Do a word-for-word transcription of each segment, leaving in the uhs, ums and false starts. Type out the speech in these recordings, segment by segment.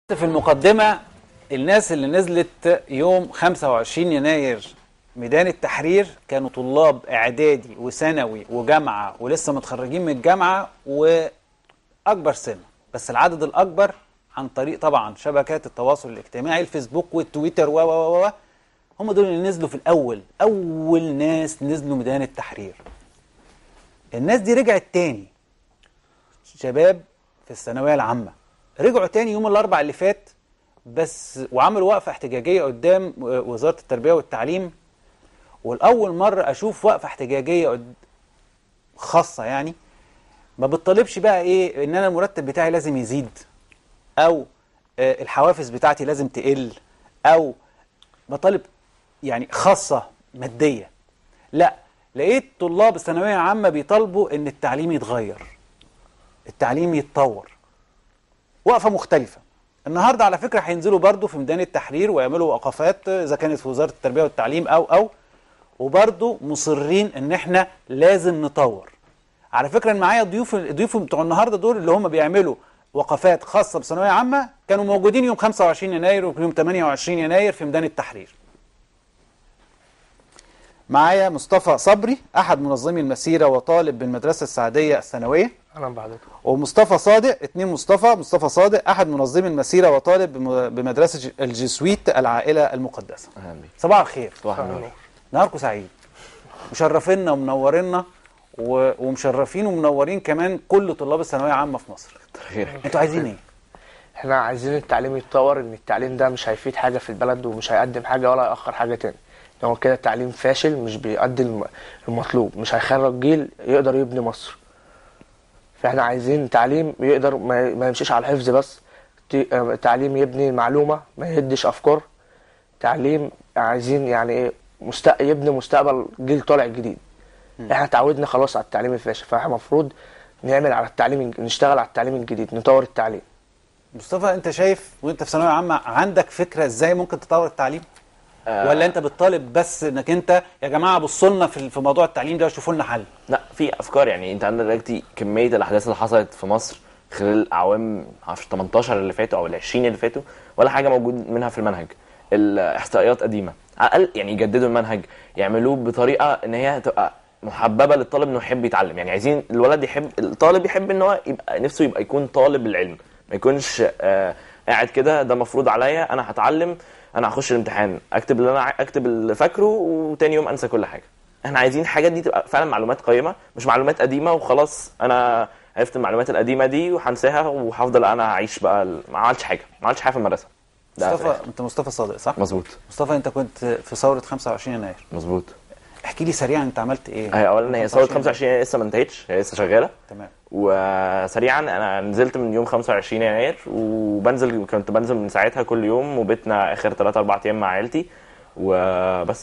في المقدمة الناس اللي نزلت يوم خمسة وعشرين يناير ميدان التحرير كانوا طلاب اعدادي وثانوي وجامعة ولسه متخرجين من الجامعة واكبر سن، بس العدد الاكبر عن طريق طبعا شبكات التواصل الاجتماعي الفيسبوك والتويتر و و و هم دول اللي نزلوا في الاول، اول ناس نزلوا ميدان التحرير. الناس دي رجعت تاني، شباب في الثانوية العامة رجعوا تاني يوم الاربع اللي فات بس، وعملوا وقفة احتجاجية قدام وزارة التربية والتعليم. والأول مرة أشوف وقفة احتجاجية خاصة، يعني ما بتطالبش بقى إيه إن أنا المرتب بتاعي لازم يزيد أو الحوافز بتاعتي لازم تقل أو بطالب يعني خاصة مادية. لا، لقيت طلاب الثانوية العامة بيطالبوا إن التعليم يتغير، التعليم يتطور. وقفة مختلفة. النهاردة على فكرة هينزلوا برضو في ميدان التحرير ويعملوا وقفات إذا كانت في وزارة التربية والتعليم أو أو وبرضو مصرين إن إحنا لازم نطور. على فكرة معايا ضيوف ضيوف بتوع النهاردة دول اللي هم بيعملوا وقفات خاصة بثانوية عامة كانوا موجودين يوم خمسة وعشرين يناير ويوم ثمانية وعشرين يناير في ميدان التحرير. معايا مصطفى صبري أحد منظمي المسيرة وطالب بالمدرسة السعدية الثانوية. اهلا بحضرتك. ومصطفى صادق، اتنين مصطفى، مصطفى صادق أحد منظمي المسيرة وطالب بمدرسة الجسويت العائلة المقدسة. اهلا بيك. صباح الخير. صباح النور. نهاركم سعيد. مشرفينا ومنورينا و... ومشرفين ومنورين كمان كل طلاب الثانوية العامة في مصر. انتوا عايزين ايه؟ احنا عايزين التعليم يتطور، ان التعليم ده مش هيفيد حاجة في البلد ومش هيقدم حاجة ولا يأخر حاجة تاني. هو كده التعليم فاشل، مش بيؤدي المطلوب، مش هيخرج جيل يقدر يبني مصر. فاحنا عايزين تعليم يقدر ما يمشيش على الحفظ بس، تعليم يبني معلومة ما يهدش افكار، تعليم عايزين يعني ايه مست... يبني مستقبل جيل طالع جديد. م. احنا تعودنا خلاص على التعليم الفاشل، فاحنا المفروض نعمل على التعليم، نشتغل على التعليم الجديد، نطور التعليم. مصطفى، انت شايف وانت في ثانوية عامة عندك فكرة ازاي ممكن تطور التعليم؟ آه ولا انت بتطالب بس انك انت يا جماعه بصوا لنا في في موضوع التعليم ده وشوفوا لنا حل؟ لا، في افكار. يعني انت عندك دلوقتي كميه الاحداث اللي حصلت في مصر خلال الاعوام تمنتاشر اللي فاتوا او ال عشرين اللي فاتوا، ولا حاجه موجود منها في المنهج. الاحصائيات قديمه، على الاقل يعني يجددوا المنهج، يعملوه بطريقه ان هي تبقى محببه للطالب انه يحب يتعلم. يعني عايزين الولد يحب، الطالب يحب ان هو يبقى نفسه يبقى يكون طالب العلم، ما يكونش آه قاعد كده ده مفروض عليا انا هتعلم، انا هخش الامتحان اكتب اللي انا اكتب اللي فاكره وتاني يوم انسى كل حاجه. احنا عايزين الحاجات دي تبقى فعلا معلومات قيمه، مش معلومات قديمه وخلاص انا عرفت المعلومات القديمه دي وهنساها وهفضل انا اعيش بقى ما عملتش حاجه ما عملتش حاجه في المدرسه. مصطفى، انت مصطفى صادق صح؟ مظبوط. مصطفى، انت كنت في ثوره خمسة وعشرين يناير. مظبوط. احكي لي سريعا انت عملت ايه؟ هي اولا هي ثوره خمسة وعشرين يناير لسه ما انتهتش، هي لسه شغاله. تمام. وسريعا انا نزلت من يوم خمسة وعشرين يناير وبنزل، كنت بنزل من ساعتها كل يوم، وبيتنا اخر ثلاثة أربعة ايام مع عيلتي وبس.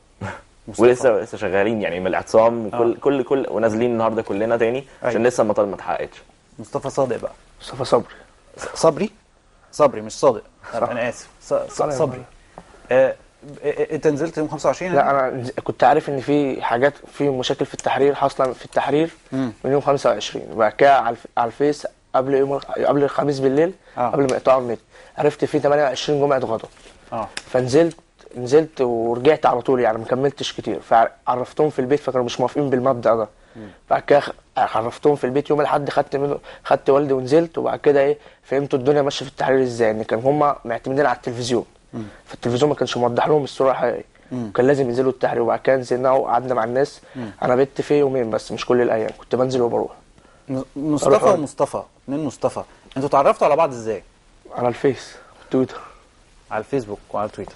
ولسه لسه شغالين يعني من الاعتصام وكل آه. كل كل ونازلين النهارده كلنا تاني عشان أيوة. لسه المطالب ما اتحققتش. مصطفى صادق بقى. مصطفى صبري. صبري؟ صبري مش صادق. انا اسف. صبري. آه انت نزلت يوم خمسة وعشرين؟ لا، انا كنت عارف ان في حاجات، في مشاكل في التحرير حاصله في التحرير مم. من يوم خمسة وعشرين، وبعد كده على الفيس قبل يوم قبل الخميس بالليل آه. قبل ما يقطعوا النت عرفت في ثمانية وعشرين جمعه غضب. اه فنزلت نزلت ورجعت على طول، يعني ما كملتش كتير، فعرفتهم في البيت فكانوا مش موافقين بالمبدا ده. بعد كده عرفتهم في البيت يوم الاحد، خدت منه خدت والدي ونزلت، وبعد كده ايه فهمتوا الدنيا ماشيه في التحرير ازاي، ان كان هم معتمدين على التلفزيون. مم. فالتلفزيون ما كانش موضح لهم الصوره الحقيقيه، كان لازم ينزلوا التحرير. وبعد كده نزلنا وقعدنا مع الناس. مم. انا بت فيه يومين بس مش كل الايام، كنت بنزل وبروح. مصطفى ومصطفى اتنين مصطفى، انتوا اتعرفتوا على بعض ازاي؟ على الفيس تويتر. على الفيسبوك وعلى تويتر.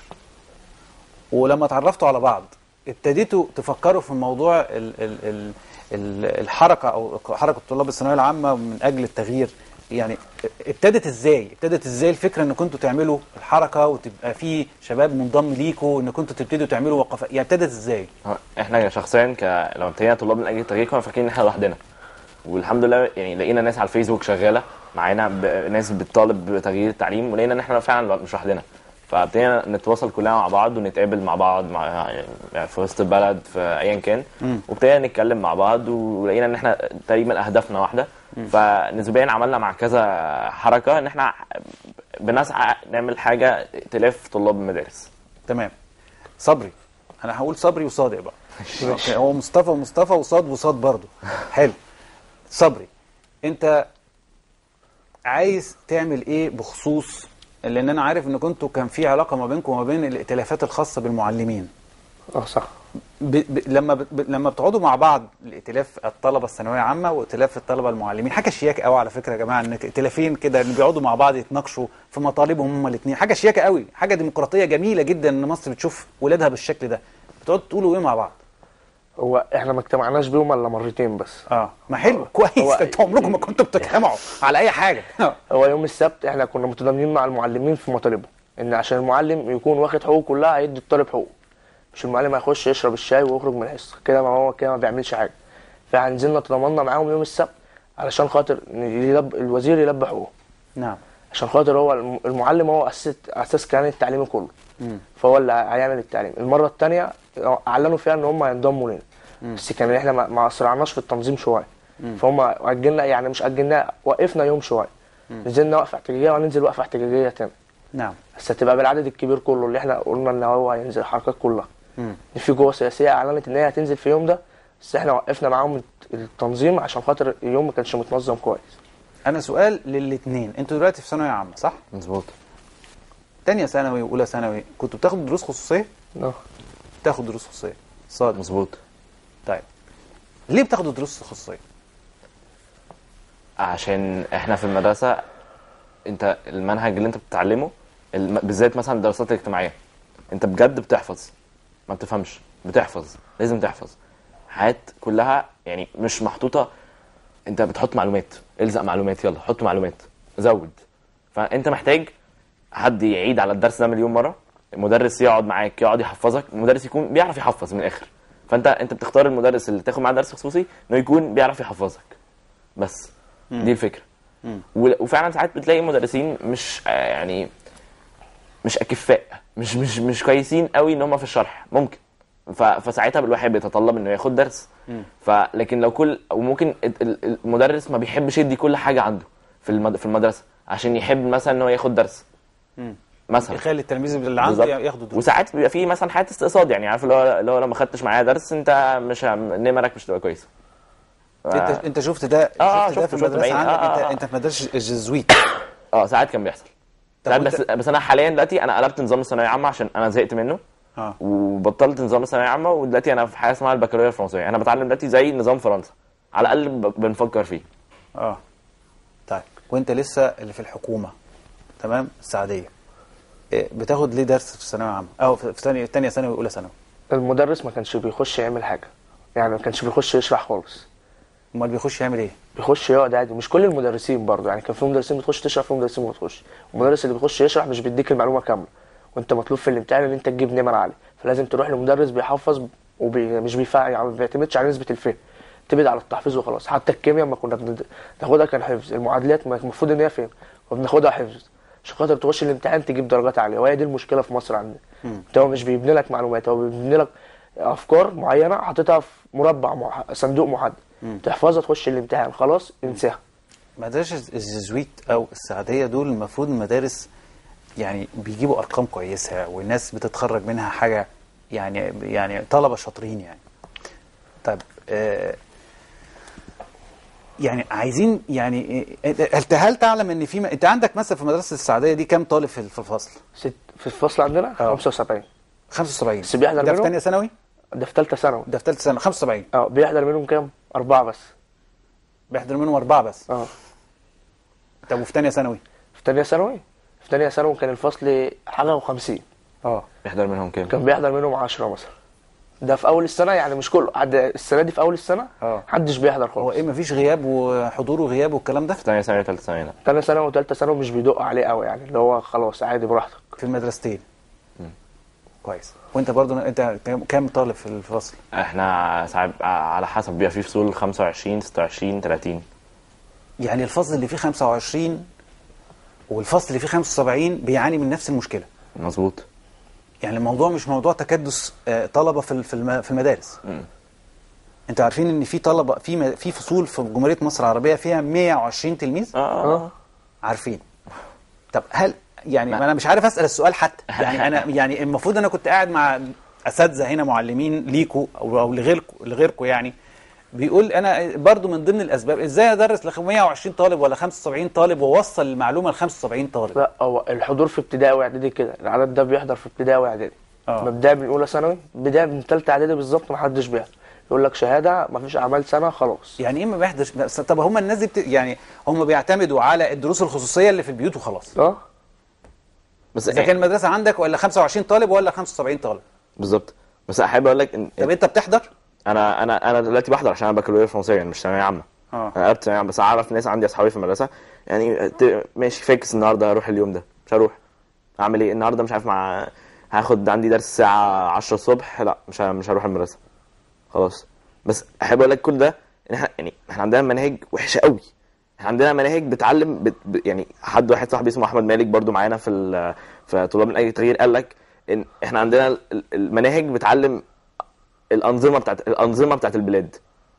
ولما اتعرفتوا على بعض ابتديتوا تفكروا في موضوع ال ال ال ال الحركه او حركه طلاب الثانويه العامه من اجل التغيير، يعني ابتدت ازاي؟ ابتدت ازاي الفكره ان كنتوا تعملوا الحركه وتبقى في شباب منضم ليكوا، ان كنتوا تبتدوا تعملوا وقفات، يعني ابتدت ازاي؟ احنا شخصيا ك لما ابتدينا طلاب من اجل التغيير كنا فاكرين ان احنا لوحدنا، والحمد لله يعني لقينا ناس على الفيسبوك شغاله معانا، ناس بتطالب بتغيير التعليم، ولقينا ان احنا فعلا مش لوحدنا. فابتدينا نتواصل كلنا مع بعض ونتقابل مع بعض مع في وسط البلد في ايا كان، وابتدينا نتكلم مع بعض ولقينا ان احنا تقريبا اهدافنا واحده، فنسبيا عملنا مع كذا حركه ان احنا بنسعى نعمل حاجه تلف طلاب المدارس. تمام. صبري، انا هقول صبري وصادق بقى. هو مصطفى ومصطفى وصاد وصاد برضو. حلو. صبري، انت عايز تعمل ايه بخصوص، لان انا عارف ان كنتوا كان في علاقه ما بينكم وما بين الائتلافات الخاصه بالمعلمين. اه صح. ب... ب... لما ب... لما بتقعدوا مع بعض، الائتلاف الطلبه الثانويه عامه وائتلاف الطلبه المعلمين، حاجه شياكه قوي على فكره يا جماعه، ان ائتلافين كده ان بيقعدوا مع بعض يتناقشوا في مطالبهم هم الاثنين، حاجه شياكه قوي، حاجه ديمقراطيه جميله جدا ان مصر بتشوف ولادها بالشكل ده. بتقعدوا تقولوا ايه مع بعض؟ هو احنا ما اجتمعناش بيهم الا مرتين بس. اه ما حلو كويس. انتوا عمركم ما كنتوا بتجتمعوا على اي حاجه. هو يوم السبت احنا كنا متضامنين مع المعلمين في مطالبهم، ان عشان المعلم يكون واخد حقوقه كلها هيدي الطالب حقوقه، مش المعلم هيخش يشرب الشاي ويخرج من الحصه كده، ما هو كده ما بيعملش حاجه. فهنزلنا تضامنا معاهم يوم السبت علشان خاطر يلب الوزير يلبي حقوقه. نعم. عشان خاطر هو المعلم هو اساس اساس كيان التعليم كله. مم. فهو اللي هيعمل التعليم. المره الثانيه اعلنوا فيها ان هم هينضموا لنا، بس كان احنا ما اسرعناش في التنظيم شويه، فهم اجلنا، يعني مش اجلنا، وقفنا يوم شويه، نزلنا وقفه احتجاجيه وهننزل وقفه احتجاجيه تاني. نعم. بس هتبقى بالعدد الكبير كله اللي احنا قلنا ان هو هينزل الحركات كلها. امم في قوه سياسيه اعلنت ان هي هتنزل في اليوم ده، بس احنا وقفنا معاهم التنظيم عشان خاطر اليوم ما كانش متنظم كويس. انا سؤال للاثنين، انتوا دلوقتي في ثانويه عامه صح؟ مظبوط. ثانيه ثانوي واولى ثانوي كنتوا بتاخدوا دروس خصوصيه؟ اه بتاخد دروس خصوصيه. صادق. مظبوط. طيب ليه بتاخدوا دروس خصوصيه؟ عشان احنا في المدرسه انت المنهج اللي انت بتتعلمه الم... بالذات مثلا الدراسات الاجتماعيه انت بجد بتحفظ، ما بتفهمش، بتحفظ، لازم تحفظ. حياة كلها يعني مش محطوطه، انت بتحط معلومات، الزق معلومات، يلا حط معلومات، زود. فانت محتاج حد يعيد على الدرس ده مليون مره، المدرس يقعد معاك يقعد يحفظك، المدرس يكون بيعرف يحفظ من الاخر. فانت انت بتختار المدرس اللي تاخد معاه درس خصوصي انه يكون بيعرف يحفظك بس. مم. دي الفكره. مم. وفعلا ساعات بتلاقي مدرسين مش يعني مش اكفاء، مش مش مش كويسين قوي ان هم في الشرح ممكن، فساعتها الواحد بيتطلب انه ياخد درس. فلكن لو كل وممكن المدرس ما بيحبش يدي كل حاجه عنده في في المدرسه عشان يحب مثلا ان هو ياخد درس مم. مثلا يخلي التلميذ اللي عنده ياخد درس. وساعات بيبقى في مثلا حاجه استقصاد، يعني عارف اللي هو لو ما خدتش معايا درس انت مش نمرك مش هتبقى كويسه. ف... انت انت شفت ده آه شفت ده في المدرسه عندك؟ آه آه. انت انت في مدرسه الجزويت. اه ساعات كان بيحصل ساعات، بس بس انا حاليا دلوقتي انا قلبت نظام الثانويه عامه عشان انا زهقت منه. اه وبطلت نظام الثانويه عامه، ودلوقتي انا في حاجه اسمها البكالوريا الفرنسيه، انا بتعلم دلوقتي زي نظام فرنسا على الاقل بنفكر فيه. اه طيب وانت لسه اللي في الحكومه تمام السعديه، بتاخد ليه درس في الثانويه العامه او في ثانيه ثانيه ثانوي واولى ثانوي؟ المدرس ما كانش بيخش يعمل حاجه، يعني ما كانش بيخش يشرح خالص. امال بيخش يعمل ايه؟ بيخش يقعد عادي، مش كل المدرسين برضه، يعني كان في مدرسين بتخش تشرح، في مدرسين ما بتخش. المدرس اللي بيخش يشرح مش بيديك المعلومه كامله، وانت مطلوب في الامتحان ان انت تجيب نمر عالي، فلازم تروح لمدرس بيحفظ ومش بيفهم، يعني ما بيعتمدش على نسبه الفهم، تبعد على التحفيظ وخلاص. حتى الكيمياء ما كنا بناخدها كان حفظ، المعادلات المفروض ان هي فهم وبناخدها حفظ عشان خاطر تخش الامتحان تجيب درجات عاليه، وهي دي المشكله في مصر عندنا. هو مش بيبني لك معلومات، هو بيبني لك افكار معينه حاططها في مربع مح... صندوق محدد، تحفظها تخش الامتحان خلاص انساها. مدارس الجزويت او السعديه دول المفروض مدارس يعني بيجيبوا ارقام كويسه والناس بتتخرج منها حاجه، يعني يعني طلبه شاطرين يعني. طيب آه يعني عايزين يعني هل تعلم ان في م... انت عندك مثلا في مدرسه السعديه دي كام طالب في الفصل؟ ست في الفصل عندنا خمسة وسبعين. خمسة وسبعين بس بيحضر ده منهم في ثانيه ثانوي؟ ده في ثالثه ثانوي. ده في ثالثه ثانوي خمسة وسبعين. اه بيحضر منهم كام؟ اربعه بس. بيحضر منهم اربعه بس؟ اه. طب وفي ثانيه ثانوي؟ في ثانيه ثانوي في ثانيه ثانوي كان الفصل حاجه و50. اه بيحضر منهم كام؟ كان بيحضر منهم عشرة مثلا. ده في اول السنه، يعني مش كله، حد السنه دي في اول السنه اه محدش بيحضر خالص. هو ايه مفيش غياب وحضور وغياب والكلام ده؟ في ثانيه ثانوي وثالثه ثانوي لا. ثانيه ثانوي وثالثه ثانوي مش بيدق عليه قوي، يعني اللي هو خلاص عادي براحتك في المدرستين. امم كويس. وانت برضو انت كام طالب في الفصل؟ احنا ساعات على حسب، بيبقى في فصول خمسة وعشرين ستة وعشرين ثلاثين. يعني الفصل اللي فيه خمسة وعشرين والفصل اللي فيه خمسة وسبعين بيعاني من نفس المشكله. مظبوط. يعني الموضوع مش موضوع تكدس طلبه في في المدارس. امم انتوا عارفين ان في طلبه في في فصول في جمهوريه مصر العربيه فيها مية وعشرين تلميذ؟ اه عارفين. طب هل يعني ما انا مش عارف اسال السؤال حتى، يعني انا يعني المفروض انا كنت قاعد مع اساتذه هنا معلمين ليكوا او او لغيركم لغيركم يعني، بيقول انا برضو من ضمن الاسباب ازاي ادرس ل مية وعشرين طالب ولا خمسة وسبعين طالب واوصل المعلومه ل خمسة وسبعين طالب؟ لا، هو الحضور في ابتدائي واعدادي كده، العدد ده بيحضر في ابتدائي واعدادي. اه مبدئيا من اولى ثانوي، بدايه من ثالثه اعدادي بالظبط ما حدش بيحضر، يقول لك شهاده ما فيش اعمال سنه خلاص. يعني ايه ما بيحضرش؟ طب هم الناس دي بت... يعني هم بيعتمدوا على الدروس الخصوصيه اللي في البيوت وخلاص؟ اه بس اذا كان المدرسه عندك ولا خمسة وعشرين طالب ولا خمسة وسبعين طالب. بالظبط. بس احب اقول لك ان طب انت بتحضر؟ انا انا انا دلوقتي بحضر عشان انا بكالوريوس فرنسيه يعني مش ثانويه عامه. اه انا قربت ثانويه عامه، بس اعرف ناس عندي اصحابي في المدرسه يعني ت- ماشي فاكس النهارده هروح اليوم ده مش هروح. اعمل ايه النهارده مش عارف مع هاخد عندي درس الساعه عشرة الصبح، لا مش ه- مش هروح المدرسه خلاص. بس احب اقول لك كل ده ان احنا يعني احنا عندنا مناهج وحشه قوي. احنا عندنا مناهج بتعلم بت... ب... يعني حد واحد صاحبي اسمه احمد مالك برضو معانا في ال... في طلاب من اي تغيير قال لك ان احنا عندنا ال- المناهج بتعلم الانظمه بتاعت الانظمه بتاعت البلاد،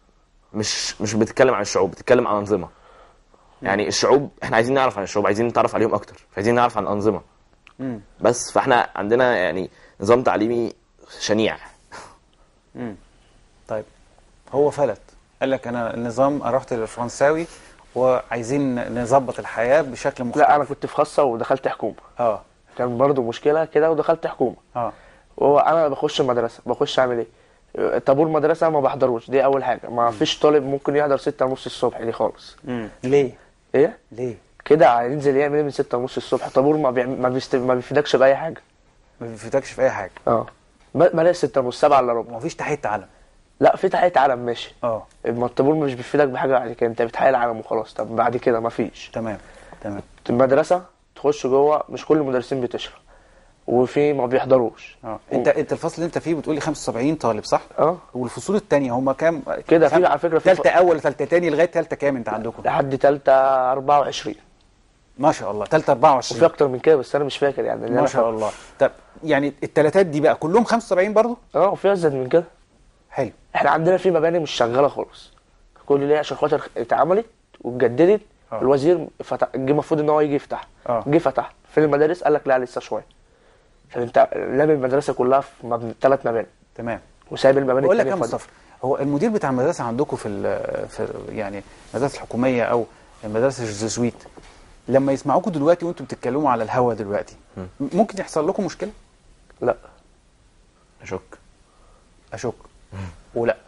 مش مش بتتكلم عن الشعوب، بتتكلم عن انظمه. يعني الشعوب احنا عايزين نعرف عن الشعوب، عايزين نتعرف عليهم اكتر، عايزين نعرف عن الانظمه. امم بس فاحنا عندنا يعني نظام تعليمي شنيع. امم طيب هو فلت قال لك انا النظام رحت للفرنساوي وعايزين نظبط الحياه بشكل مختلف. لا، انا كنت في خاصه ودخلت حكومه، اه كان برضو مشكله كده ودخلت حكومه. اه وانا بخش المدرسه بخش اعمل ايه؟ طابور مدرسه ما بحضروش، دي اول حاجه. ما فيش طالب ممكن يحضر ستة ونص الصبح دي خالص. امم ليه؟ ايه ليه؟ كده هينزل يعمل ايه من ستة ونص الصبح؟ طابور ما بيعمل ما, بيست... ما بيفيدكش باي حاجه. ما بيفيدكش في اي حاجه. اه بلاش ستة ونص، سبعة الا ربع. ومفيش تحيه علم. لا، في تحيه علم ماشي. اه ما الطابور مش بيفيدك بحاجه بعد كده، انت بتحيي العلم وخلاص. طب بعد كده ما فيش. تمام تمام. المدرسه تخش جوه مش كل المدرسين بتشرح، وفي ما بيحضروش. اه انت انت الفصل اللي انت فيه بتقولي خمسة وسبعين طالب صح؟ اه والفصول الثانيه هم كام كده؟ في على فكره في ثالثه اول ثالثه ثاني لغايه ثالثه كام انت عندكم؟ لحد ثالثه أربعة وعشرين. ما شاء الله ثالثه أربعة وعشرين. وفي اكتر من كده بس انا مش فاكر يعني اللي ما أنا شاء فاكره. الله. طب يعني الثلاثات دي بقى كلهم خمسة وسبعين برضه؟ اه وفي ازيد من كده. حلو. احنا عندنا في مباني مش شغاله خالص، كل ليه عشان خاطر اتعملت واتجددت. آه. الوزير فتح، جه المفروض ان هو يجي يفتح، اه جه فتح. فين المدارس؟ قال لك لا لسه شويه. فانت لامم المدرسه كلها في مبنى ثلاث مباني تمام. وسايب المباني بقول لك يا التانيه فاضيه. مصطفى، هو المدير بتاع المدرسه عندكم في ال- في يعني المدارس الحكوميه او المدارس الجزويت لما يسمعوكم دلوقتي وانتم بتتكلموا على الهوا دلوقتي ممكن يحصل لكم مشكله؟ لا اشك اشك. ولا